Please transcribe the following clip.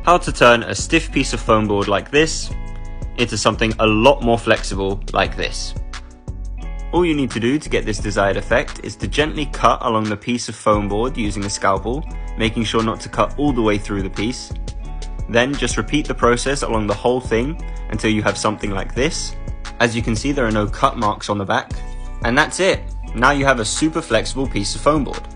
how to turn a stiff piece of foam board like this into something a lot more flexible like this. All you need to do to get this desired effect is to gently cut along the piece of foam board using a scalpel, making sure not to cut all the way through the piece. Then just repeat the process along the whole thing until you have something like this. As you can see, there are no cut marks on the back. And that's it! Now you have a super flexible piece of foam board.